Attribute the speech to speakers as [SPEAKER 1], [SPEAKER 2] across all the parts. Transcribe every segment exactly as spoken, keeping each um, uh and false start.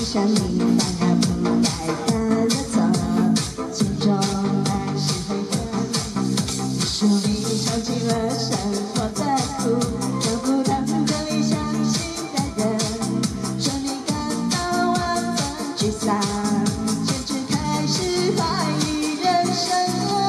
[SPEAKER 1] 生命犯了不该犯的错，心中满是悔恨。你说你尝尽了生活的苦，得不到可以相信的人，说你感到万分沮丧，甚至开始怀疑人生。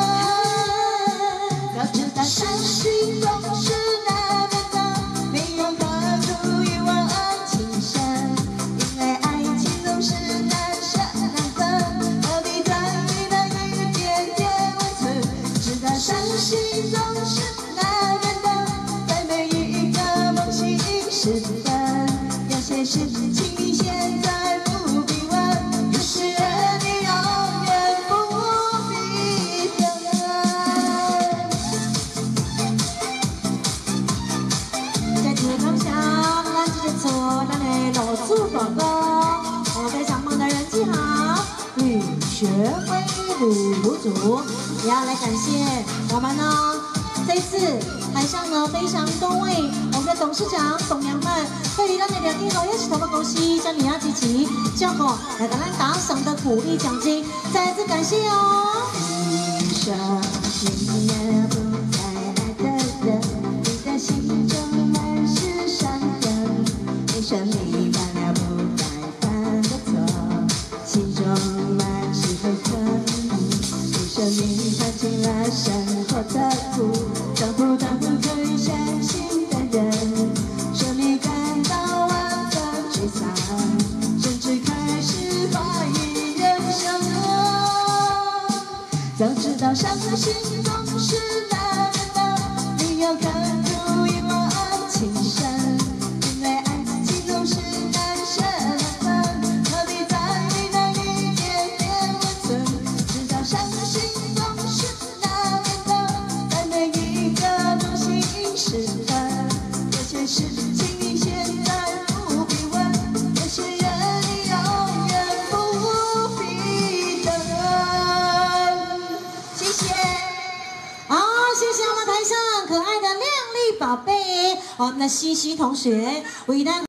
[SPEAKER 1] 要知道伤心总是难免的，没有何处一往情深，因为爱情总是难舍难分，何必在意那一点点温存？知道伤心总是难免的，在每一个梦醒时分，有些事情你现在不必问，有些人你永远不必等。在这当下，咱这个错，咱的老祖大哥，我非常棒的人气好，吕学辉吕主，也要来感谢我们呢。这一次台上呢非常多位我们的董事长、董娘们，对于咱的两天后也是投保公司将你要支持，最后来给咱打赏的鼓励奖金，再次感谢哦。你说你也不再爱的人，你的心中满是伤痕。你说你犯了不该犯的错，心中满是悔恨。你说你尝尽了生活的苦，找不到可以相信的人，说你感到万分沮丧，甚至开始怀疑人生。早知道伤心总是难免的，你要看出一往情深，因为爱情总是难舍难分，何必在意那一点点温存？知道伤心总是难免的，在每一个中心时分，有些事情你现在不必问，有些人你永远不必等。谢谢，好，谢谢我们台上可爱的靓丽宝贝，我们的西西同学为大家。